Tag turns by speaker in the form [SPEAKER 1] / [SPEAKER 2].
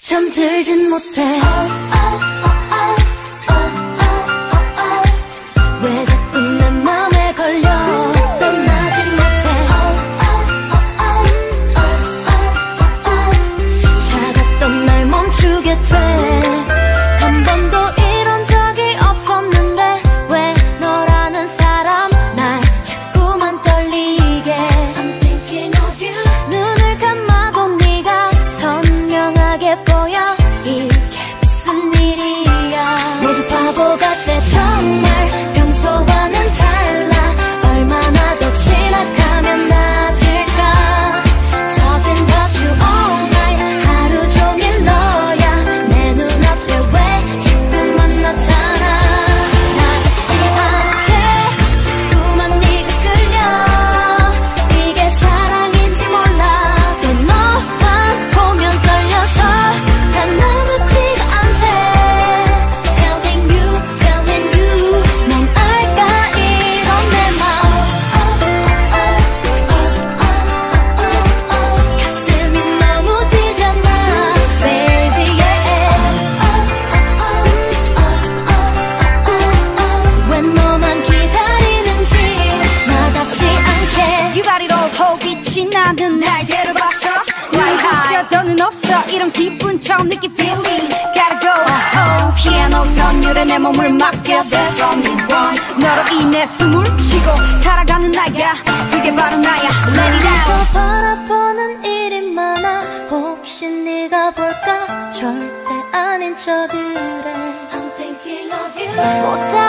[SPEAKER 1] 잠들진 못해. 왜 자꾸 내 맘에 걸려 떠나지 못해. 차갔던 날 멈추게 돼. 한 번도 이런 적이 없었는데 왜 너라는 사람 날 자꾸만 떨리게. I'm thinking of you. 눈을 감아도 네가 선명하게 보여. 이게 무슨 일이야. 모두 바보 같아 정말. 평소와는 달라. 얼마나 더 지나가면 나아질까. Talking about you all night. 하루 종일 너야 내 눈앞에 왜 자꾸만 나타나. 나답지 않게 자꾸만 네가 끌려. 이게 사랑인지 몰라도 너만 보면 떨려서 다 나답지가 않대. Telling you 넌 알까 이런 내 맘. 가슴이 너무 뛰잖아 baby yeah. 왜 너만 기다리는지 나답지 않게.
[SPEAKER 2] You got it all 호빛이 나는 날 데려봤어. Fly high 더는 없어 이런 기분 처음 느낀 feeling. Gotta go 피아노 선율에 내 몸을 맡겨. There's only one. 너로 인해 숨을 쉬고 살아가는 나야. 그게 바로 나야. Let it out.
[SPEAKER 1] 더 바라보는 일이 많아. 혹시 네가 볼까. 절대 아닌 척을 해. I'm thinking of you.